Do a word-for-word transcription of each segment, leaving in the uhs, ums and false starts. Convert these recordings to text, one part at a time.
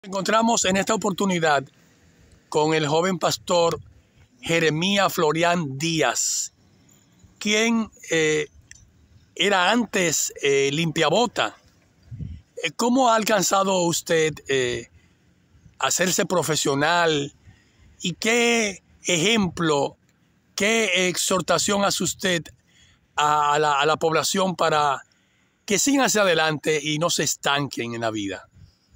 Encontramos en esta oportunidad con el joven pastor Jeremías Florián Díaz, quien eh, era antes eh, limpiabota. ¿Cómo ha alcanzado usted eh, hacerse profesional y qué ejemplo, qué exhortación hace usted a la, a la población para que sigan hacia adelante y no se estanquen en la vida?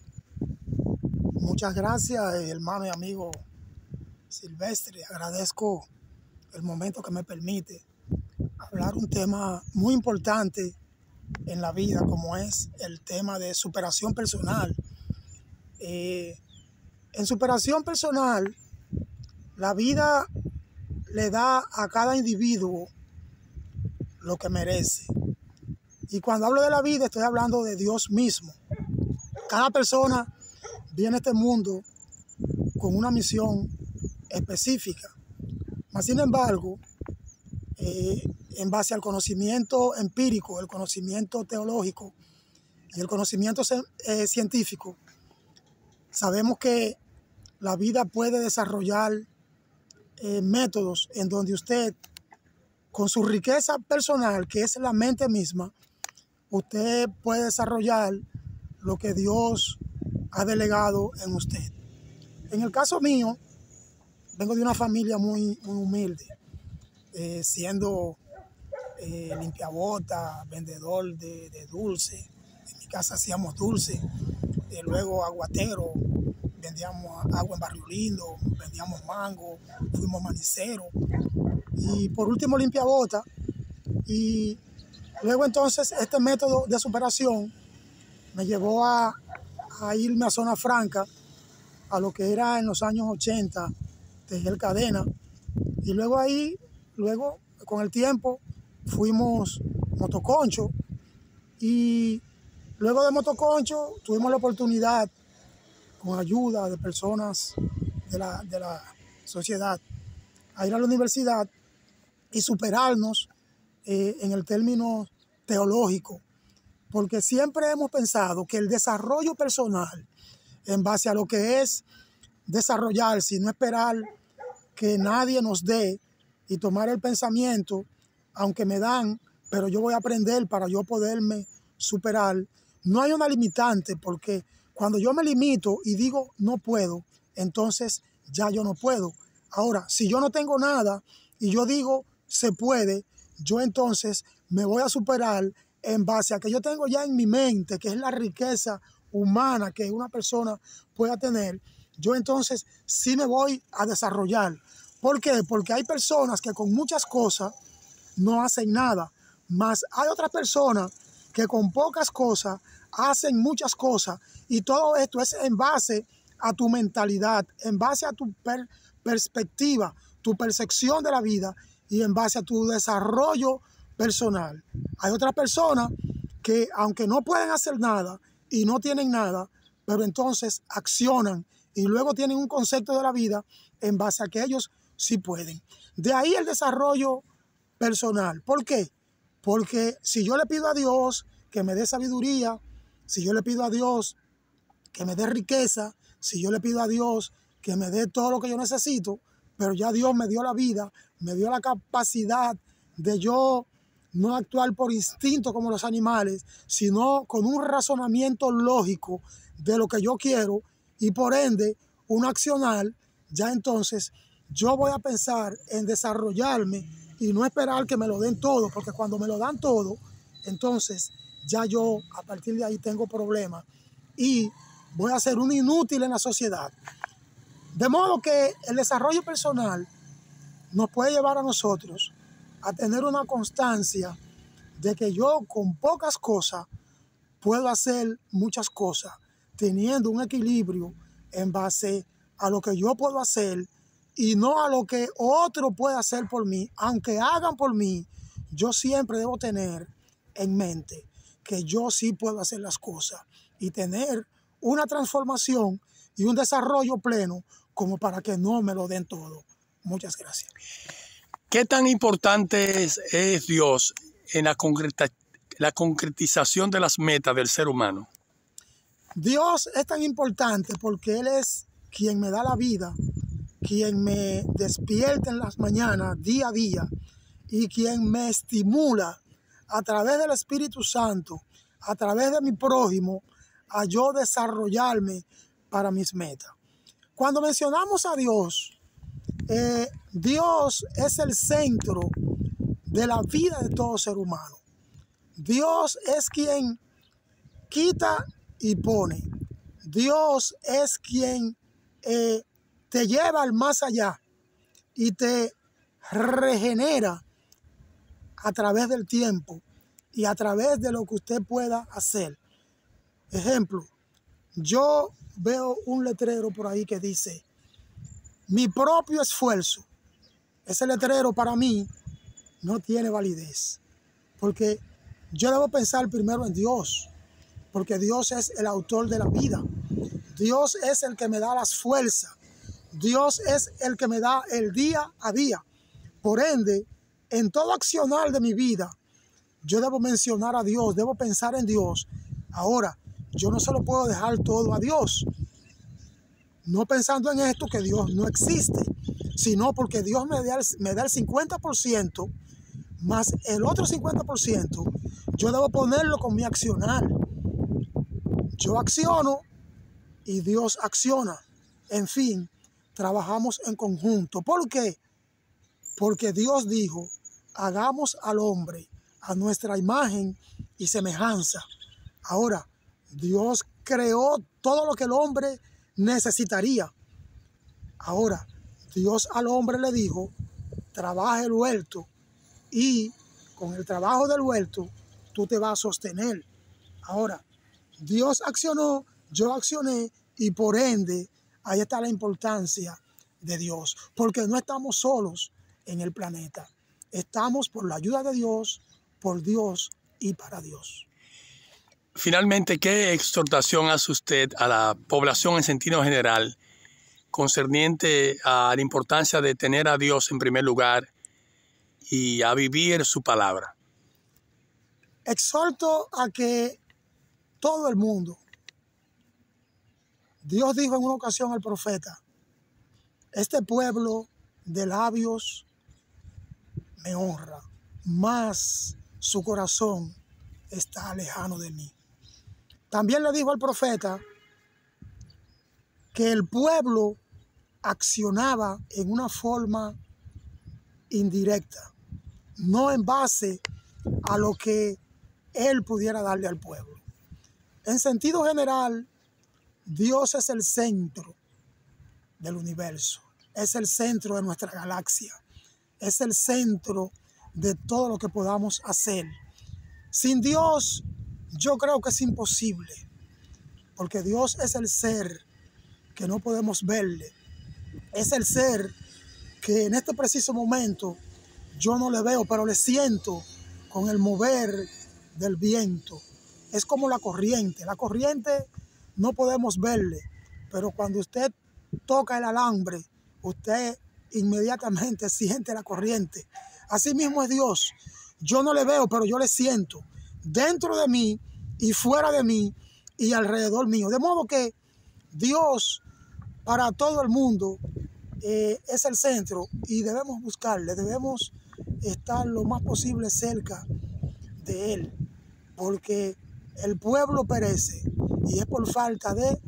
Muchas gracias, hermano y amigo Silvestre. Agradezco el momento que me permite hablar un tema muy importante en la vida, como es el tema de superación personal. Eh, en superación personal, la vida le da a cada individuo lo que merece. Y cuando hablo de la vida, estoy hablando de Dios mismo. Cada persona viene a este mundo con una misión específica. Mas, sin embargo, eh, en base al conocimiento empírico, el conocimiento teológico y el conocimiento eh, científico, sabemos que la vida puede desarrollar eh, métodos en donde usted, con su riqueza personal, que es la mente misma, usted puede desarrollar lo que Dios ha delegado en usted. En el caso mío, vengo de una familia muy, muy humilde, eh, siendo eh, limpiabota, vendedor de, de dulce. En mi casa hacíamos dulce, eh, luego aguatero, vendíamos agua en Barrio Lindo, vendíamos mango, fuimos maniceros y por último limpiabota. Y luego entonces este método de superación me llevó a, a irme a Zona Franca, a lo que era en los años ochenta, tejer cadena. Y luego ahí, luego con el tiempo, fuimos motoconcho. Y luego de motoconcho tuvimos la oportunidad, con ayuda de personas de la, de la sociedad, a ir a la universidad y superarnos eh, en el término teológico. Porque siempre hemos pensado que el desarrollo personal, en base a lo que es desarrollarse y no esperar que nadie nos dé y tomar el pensamiento, aunque me dan, pero yo voy a aprender para yo poderme superar. No hay una limitante, porque cuando yo me limito y digo no puedo, entonces ya yo no puedo. Ahora, si yo no tengo nada y yo digo se puede, yo entonces me voy a superar en base a que yo tengo ya en mi mente, que es la riqueza humana que una persona pueda tener. Yo entonces sí me voy a desarrollar. ¿Por qué? Porque hay personas que con muchas cosas no hacen nada, mas hay otras personas que con pocas cosas hacen muchas cosas, y todo esto es en base a tu mentalidad, en base a tu per perspectiva, tu percepción de la vida y en base a tu desarrollo personal. Hay otras personas que, aunque no pueden hacer nada y no tienen nada, pero entonces accionan y luego tienen un concepto de la vida en base a que ellos sí pueden. De ahí el desarrollo personal. ¿Por qué? Porque si yo le pido a Dios que me dé sabiduría, si yo le pido a Dios que me dé riqueza, si yo le pido a Dios que me dé todo lo que yo necesito, pero ya Dios me dio la vida, me dio la capacidad de yo no actuar por instinto como los animales, sino con un razonamiento lógico de lo que yo quiero y por ende un accionar, ya entonces yo voy a pensar en desarrollarme y no esperar que me lo den todo, porque cuando me lo dan todo, entonces ya yo a partir de ahí tengo problemas y voy a ser un inútil en la sociedad. De modo que el desarrollo personal nos puede llevar a nosotros a tener una constancia de que yo con pocas cosas puedo hacer muchas cosas, teniendo un equilibrio en base a lo que yo puedo hacer y no a lo que otro puede hacer por mí. Aunque hagan por mí, yo siempre debo tener en mente que yo sí puedo hacer las cosas y tener una transformación y un desarrollo pleno como para que no me lo den todo. Muchas gracias. ¿Qué tan importante es, es Dios en la, concreta, la concretización de las metas del ser humano? Dios es tan importante porque Él es quien me da la vida, quien me despierta en las mañanas, día a día, y quien me estimula a través del Espíritu Santo, a través de mi prójimo, a yo desarrollarme para mis metas. Cuando mencionamos a Dios, eh, Dios es el centro de la vida de todo ser humano. Dios es quien quita y pone. Dios es quien eh, te lleva al más allá y te regenera a través del tiempo y a través de lo que usted pueda hacer. Ejemplo, yo veo un letrero por ahí que dice, mi propio esfuerzo. Ese letrero para mí no tiene validez, porque yo debo pensar primero en Dios, porque Dios es el autor de la vida. Dios es el que me da las fuerzas. Dios es el que me da el día a día. Por ende, en todo accionar de mi vida, yo debo mencionar a Dios, debo pensar en Dios. Ahora, yo no se lo puedo dejar todo a Dios, no pensando en esto que Dios no existe, sino porque Dios me da el, me da el cincuenta por ciento, más el otro cincuenta por ciento, yo debo ponerlo con mi accionar. Yo acciono y Dios acciona. En fin, trabajamos en conjunto. ¿Por qué? Porque Dios dijo, hagamos al hombre a nuestra imagen y semejanza. Ahora, Dios creó todo lo que el hombre necesitaría. Ahora, Dios al hombre le dijo, trabaja el huerto y con el trabajo del huerto tú te vas a sostener. Ahora, Dios accionó, yo accioné y por ende, ahí está la importancia de Dios. Porque no estamos solos en el planeta. Estamos por la ayuda de Dios, por Dios y para Dios. Finalmente, ¿qué exhortación hace usted a la población en sentido general concerniente a la importancia de tener a Dios en primer lugar y a vivir su palabra? Exhorto a que todo el mundo, Dios dijo en una ocasión al profeta, este pueblo de labios me honra, mas su corazón está lejano de mí. También le dijo al profeta que el pueblo accionaba en una forma indirecta, no en base a lo que él pudiera darle al pueblo. En sentido general, Dios es el centro del universo, es el centro de nuestra galaxia, es el centro de todo lo que podamos hacer. Sin Dios, yo creo que es imposible, porque Dios es el ser que no podemos verle, es el ser que en este preciso momento yo no le veo, pero le siento con el mover del viento. Es como la corriente, la corriente no podemos verle, pero cuando usted toca el alambre, usted inmediatamente siente la corriente. Así mismo es Dios. Yo no le veo, pero yo le siento dentro de mí y fuera de mí y alrededor mío. De modo que Dios para todo el mundo eh, es el centro y debemos buscarle, debemos estar lo más posible cerca de Él, porque el pueblo perece y es por falta de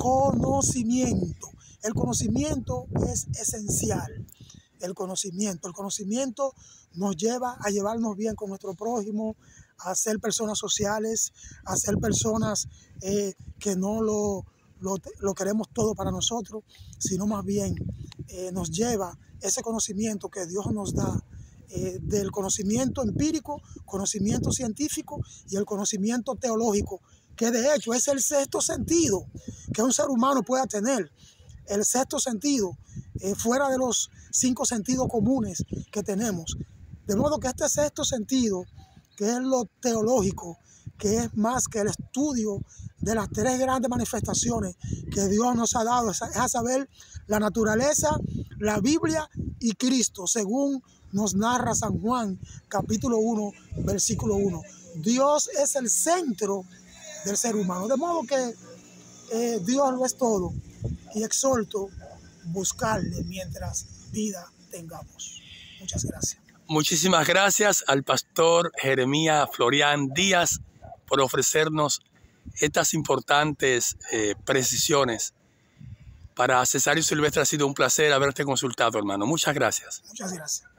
conocimiento. El conocimiento es esencial. El conocimiento, el conocimiento nos lleva a llevarnos bien con nuestro prójimo, a ser personas sociales, a ser personas eh, que no lo, lo, lo queremos todo para nosotros, sino más bien eh, nos lleva ese conocimiento que Dios nos da, eh, del conocimiento empírico, conocimiento científico y el conocimiento teológico, que de hecho es el sexto sentido que un ser humano pueda tener. El sexto sentido, eh, fuera de los cinco sentidos comunes que tenemos. De modo que este sexto sentido, que es lo teológico, que es más que el estudio de las tres grandes manifestaciones que Dios nos ha dado, es a saber, la naturaleza, la Biblia y Cristo, según nos narra San Juan, capítulo uno, versículo uno. Dios es el centro del ser humano. De modo que eh, Dios lo es todo y exhorto buscarle mientras vida tengamos. Muchas gracias. Muchísimas gracias al pastor Jeremías Florian Díaz por ofrecernos estas importantes eh, precisiones. Para Cesario Silvestre ha sido un placer haberte consultado, hermano. Muchas gracias. Muchas gracias.